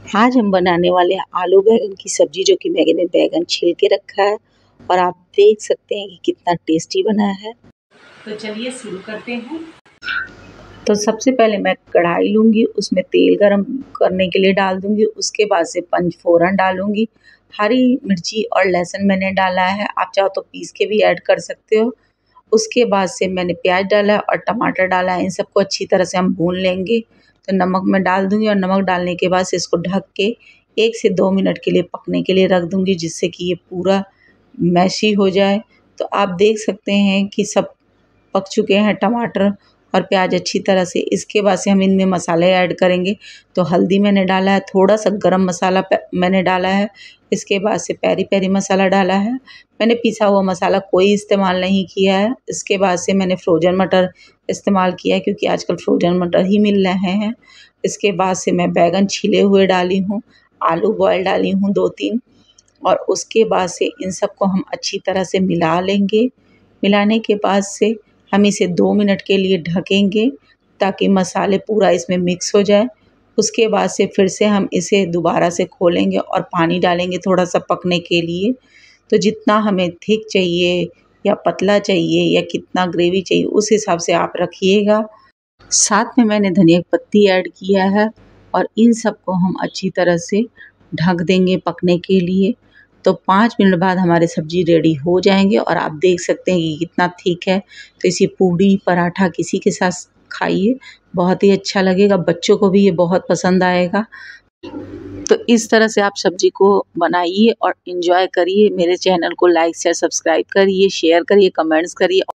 आज हम बनाने वाले हैं आलू बैंगन की सब्जी, जो कि मैंने बैंगन छील के रखा है और आप देख सकते हैं कि कितना टेस्टी बना है। तो चलिए शुरू करते हैं। तो सबसे पहले मैं कढ़ाई लूँगी, उसमें तेल गरम करने के लिए डाल दूँगी। उसके बाद से पंचफोरन डालूँगी, हरी मिर्ची और लहसुन मैंने डाला है, आप चाहो तो पीस के भी ऐड कर सकते हो। उसके बाद से मैंने प्याज डाला है और टमाटर डाला है, इन सबको अच्छी तरह से हम भून लेंगे। तो नमक मैं डाल दूँगी और नमक डालने के बाद से इसको ढक के 1 से 2 मिनट के लिए पकने के लिए रख दूँगी, जिससे कि ये पूरा मैशी हो जाए। तो आप देख सकते हैं कि सब पक चुके हैं टमाटर और प्याज अच्छी तरह से। इसके बाद से हम इनमें मसाले ऐड करेंगे। तो हल्दी मैंने डाला है, थोड़ा सा गरम मसाला मैंने डाला है, इसके बाद से पेरी पेरी मसाला डाला है। मैंने पिसा हुआ मसाला कोई इस्तेमाल नहीं किया है। इसके बाद से मैंने फ्रोजन मटर इस्तेमाल किया है, क्योंकि आजकल फ्रोजन मटर ही मिल रहे हैं। इसके बाद से मैं बैंगन छिले हुए डाली हूँ, आलू बॉयल डाली हूँ 2-3, और उसके बाद से इन सबको हम अच्छी तरह से मिला लेंगे। मिलाने के बाद से हम इसे 2 मिनट के लिए ढकेंगे, ताकि मसाले पूरा इसमें मिक्स हो जाए। उसके बाद से फिर से हम इसे दोबारा से खोलेंगे और पानी डालेंगे थोड़ा सा पकने के लिए। तो जितना हमें थिक चाहिए या पतला चाहिए या कितना ग्रेवी चाहिए, उस हिसाब से आप रखिएगा। साथ में मैंने धनिया की पत्ती ऐड किया है और इन सबको हम अच्छी तरह से ढक देंगे पकने के लिए। तो 5 मिनट बाद हमारे सब्जी रेडी हो जाएंगे और आप देख सकते हैं कि कितना थिक है। तो इसी पूड़ी पराठा किसी के साथ खाइए, बहुत ही अच्छा लगेगा, बच्चों को भी ये बहुत पसंद आएगा। तो इस तरह से आप सब्जी को बनाइए और एंजॉय करिए। मेरे चैनल को लाइक शेयर सब्सक्राइब करिए, शेयर करिए, कमेंट्स करिए।